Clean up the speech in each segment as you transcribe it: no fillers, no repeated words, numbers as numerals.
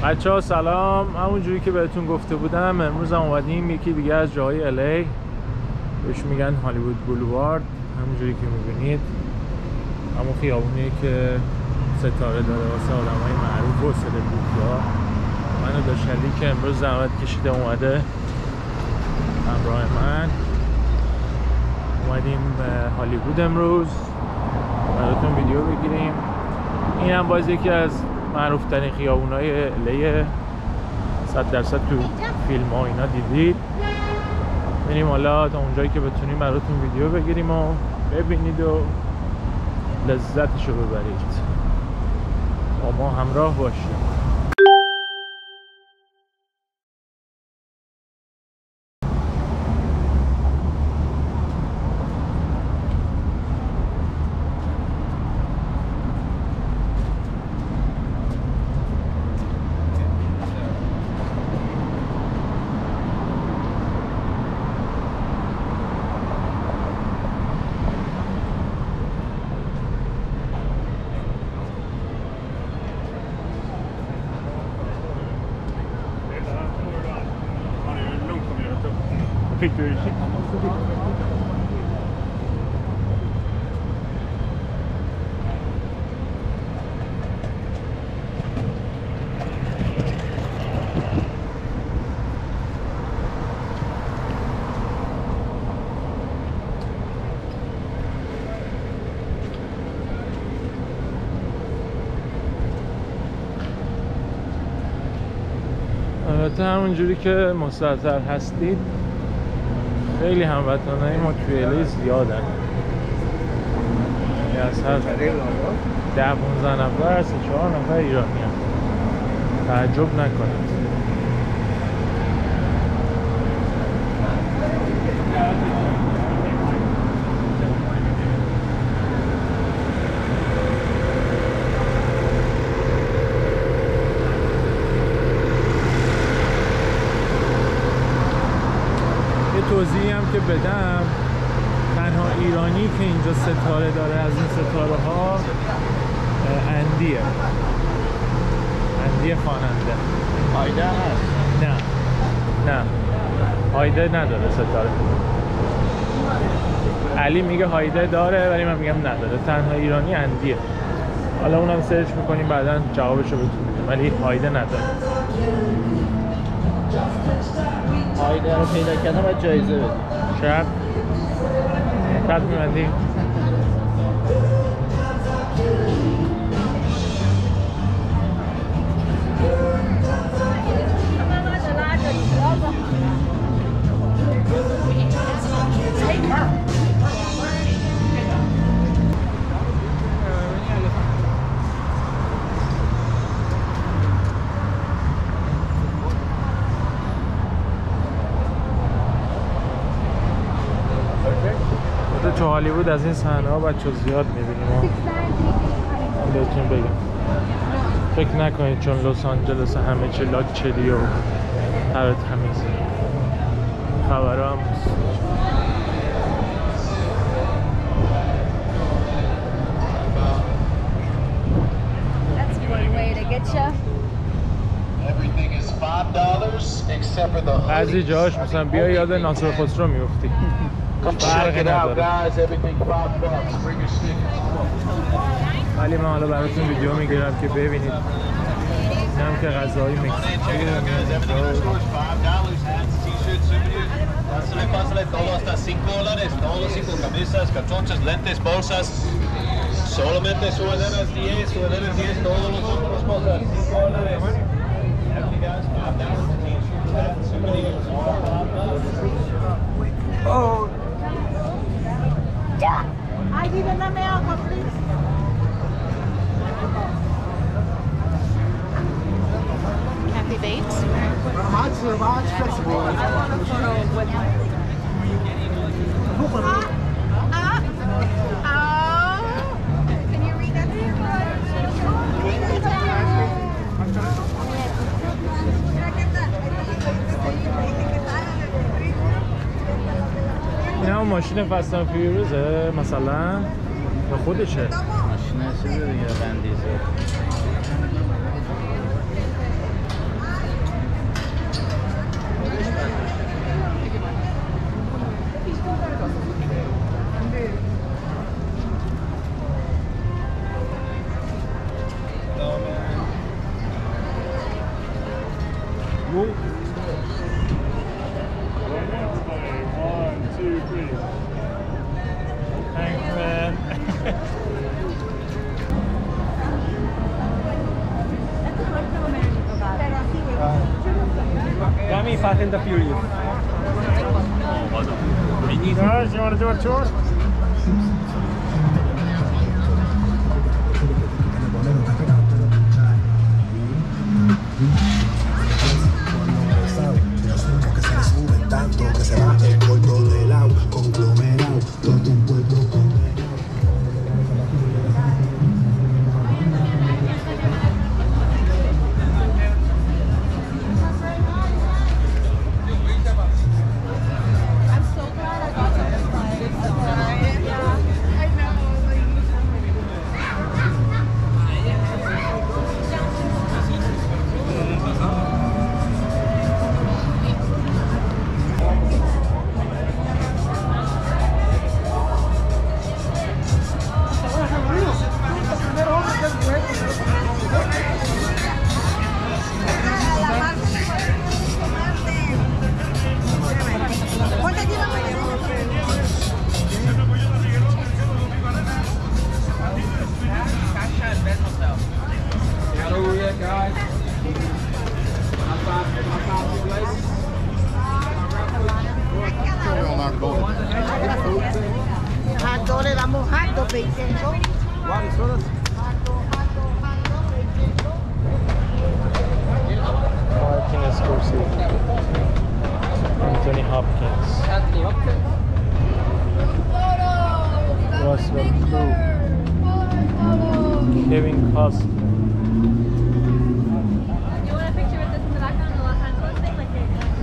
بچه‌ها سلام. همونجوری که بهتون گفته بودم امروز هم اومدیم یکی دیگه از جاهای الی، بهش میگن هالیوود بولوارد. همونجوری که میبینید همون خیابونیه که ستاره داره واسه آدمای معروف و سلبریتی‌ها. من و داشلی که امروز زحمت کشیده اومده همراه من اومدیم به هالیوود امروز براتون ویدیو بگیریم. این هم باز یکی از معروف ترین خیابونای الیه، 100% تو فیلم ها اینا دیدید. بریم حالا تا اونجایی که بتونیم براتون ویدیو بگیریم و ببینید و لذتشو ببرید. با ما همراه باشید. Fick du البته همونجوری که مستحضر هستید خیلی هموطنای ما توی الی زیادن، یعنی از هر 10-15 نفر 3-4 نفر ایرانی هم. تعجب نکنید. توضیحی هم که بدم، تنها ایرانی که اینجا ستاره داره از این ستاره ها اندیه خواننده. هایده هست؟ نه هایده نداره ستاره. علی میگه هایده داره ولی من میگم نداره. تنها ایرانی اندیه. حالا اونم سرچ میکنیم بعدا جوابشو بهتون میدیم، ولی هایده نداره. هایده رو پیدا کردم باید جایزه بدیم. شب خط میبندیم. تو هالیوود از این صحنه ها بچه زیاد میبینیم و بهتون بگم فکر نکنید چون لس آنجلس همه چی لاکچری و هر تمیزه. خبرها هم بعضی جاهاش مثلا بیا یاد ناصر خسرو میفتی. فرقی نداره. ولی من حالا براتون ویدیو میگیرم که ببینید. این هم که غذاهای مکزیکی I need another alcohol, please. Happy dates? How's flexible? I want a photo with my... Can you read that? این همون ماشین فست اند فیوریوزه مثلا یا خودشه؟ ماشین چیزه دیگه، وندیزه. One, two, three. Thanks, man. Yummy, Fast and the Furious. Guys, you want to do a tour? Le damos harto, 20. Martin Scorsese. Anthony Hopkins. Russell Crowe. Kevin Costner. You want a picture with this in the background of the Los Angeles thing? Like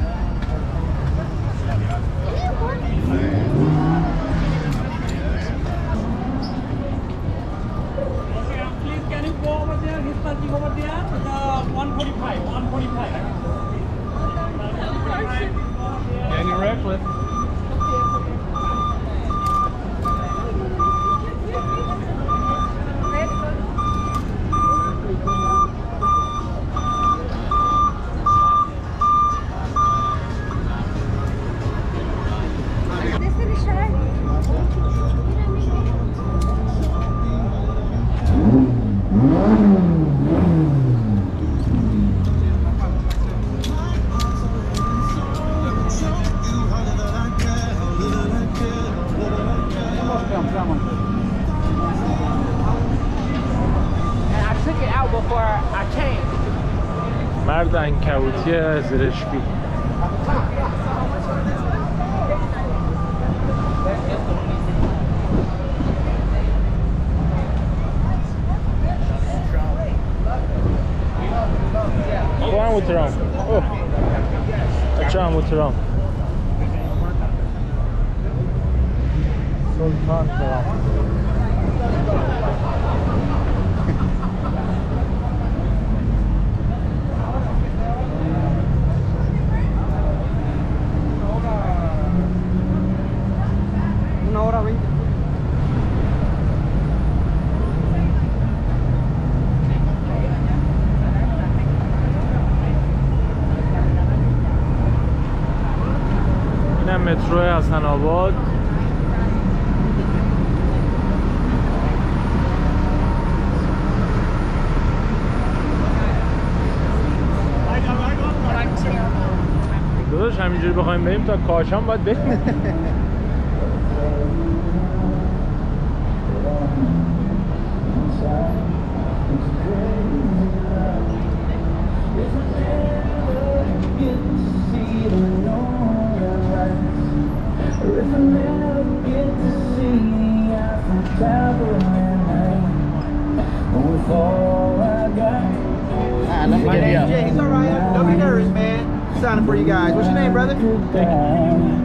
Please, can you go over there? His parking over there. 145. 145. Danny Radcliffe. مرد عنکبوتی زرشکی. تو هم اوترام. بچه هم اوترام. سلطان ترام. اینم مترو حسن آباد. داداش همینجوری بخوایم بریم تا کاشان باید بریم. My name's Jay. He's alright. Don't be nervous, man. Signing for you guys. What's your name, brother? Thank you.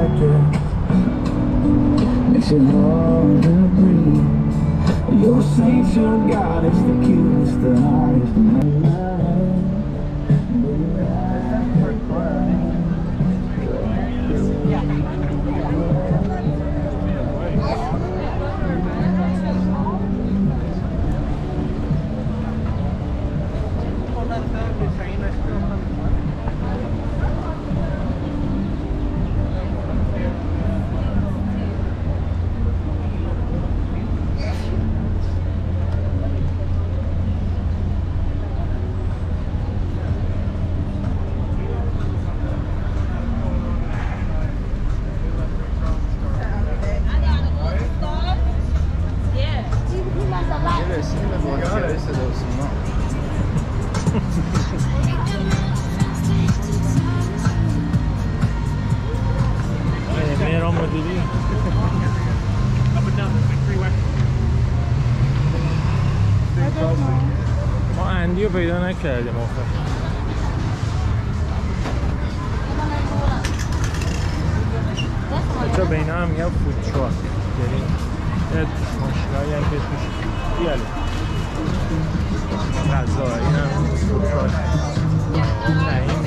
Makes it hard to breathe. You're saying رسیدیم به بازی‌های صدا و سیما. مهران مدیری ما اندی رو پیدا نکردیم آخر. بچه به اینا هم میگم فود تراک، یعنی ماشینایی هم که توش بیاله غذا، این هم فود تراک. نه این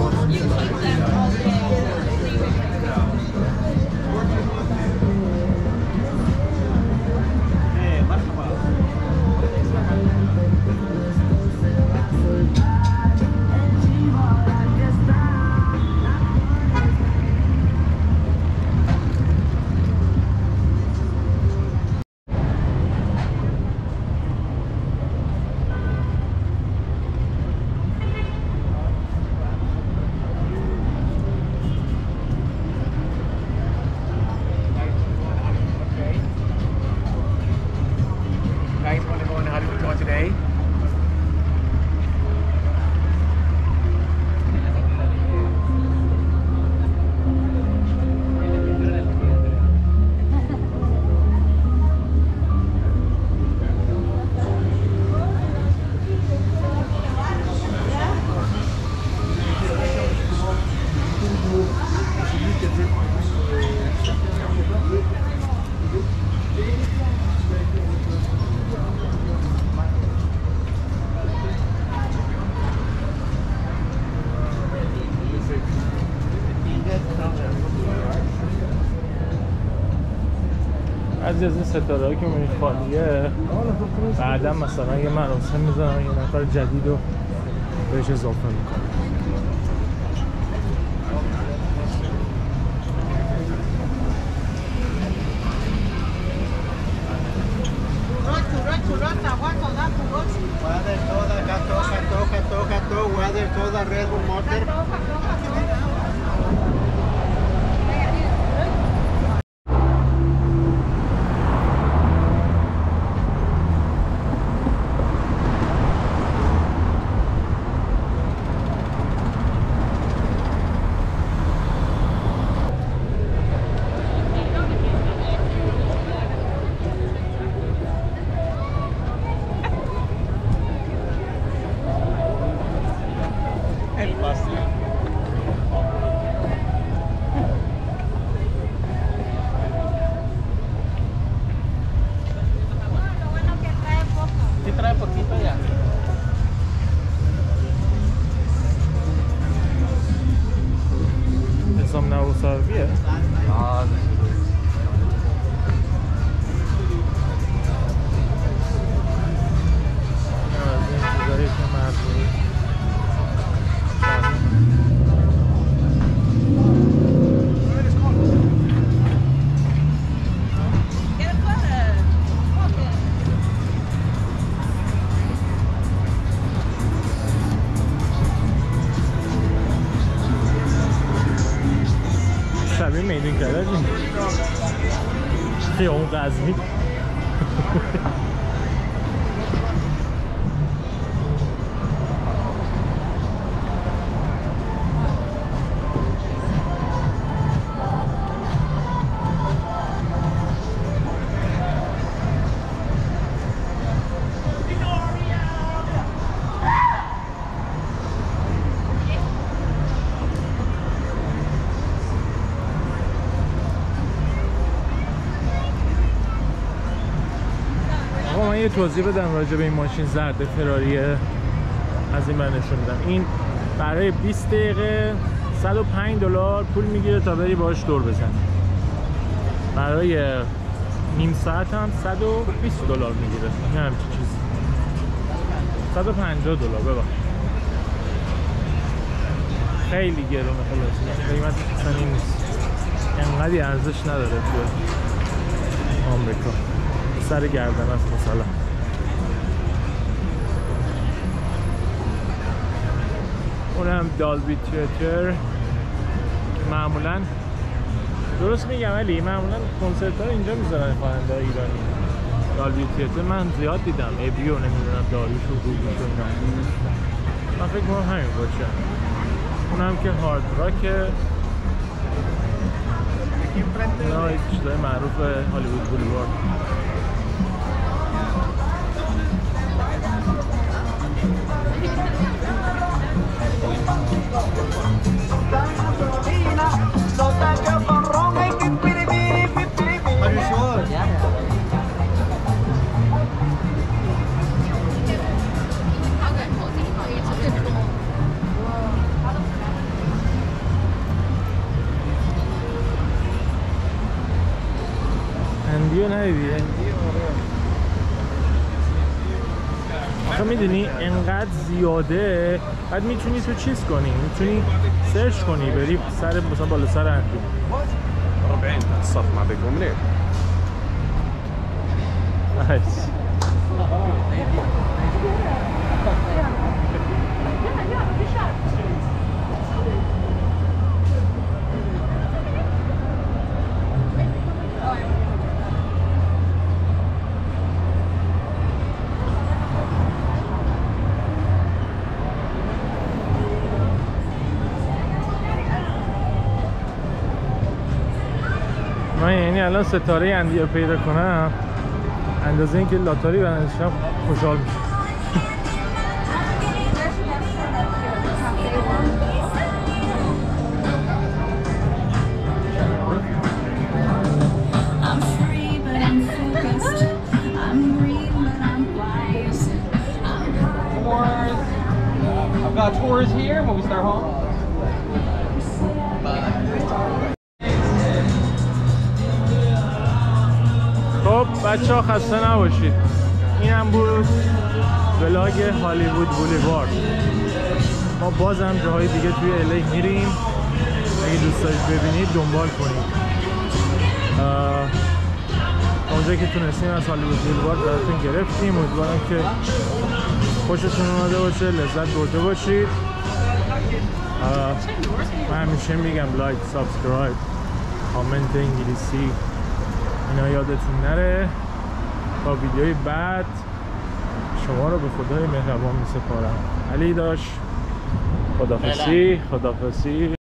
بعضی از این ستاره‌هایی که می‌بینید خالیه، بعدا مثلا یه مراسم می‌ذارن یه نفر جدید رو بهش اضافه می‌کنن. شبیه میدون کرده خیابون قزوین. یه توضیح بدم راجع به این ماشین زرد فراریه. از این من نشون میدم. این برای 20 دقیقه $105 پول میگیره تا بری باهاش دور بزنی. برای نیم ساعت هم $120 میگیره. این همچین چیزی. $150 ببخش. خیلی گرونه خلاص. قیمتش اصلا این نیست. انقدی ارزش نداره توی آمریکا. سر گردن است مثلا. اونم دالبی تیاتر. معمولا درست میگم علی، معمولا کنسرت ها اینجا میذارن خواننده ایرانی هالیوود تئاتر من زیاد دیدم، ابیو نمیدونم داریوش و روبوش و اینا. من فکر کنم همین باشه. اونم که هارد راکه. اینا چیزای معروف هالیوود بولوارد. هندیو ندیدی؟ آخه میدونی انقدر زیاده بعد میتونی تو چیز کنی، میتونی سرچ کنی بری سر مثلا بالا سر هندیو. الصف ما بكم منين؟ نایس. من یعنی الان ستاره اندیو پیدا کنم اندازه اینکه لاتاری برندشم خوشحال میشه. I've got tours here when we start home. خب بچه ها خسته نباشید. این هم بود ولاگ هالیوود بولیوارد. ما بازم جاهای دیگه توی الی میریم، اگه دوست دارید ببینید دنبال کنید. اونجایی که تونستیم از هالیوود بولیوارد براتون گرفتیم. امیدوارم که خوشتون اومده باشه، لذت برده باشید. من همیشه میگم لایک، سابسکرایب، کامنت انگلیسی اینا یادتون نره. تا ویدیوی بعد شما رو به خدای مهربان میسپارم. علی داشت خداحافظی.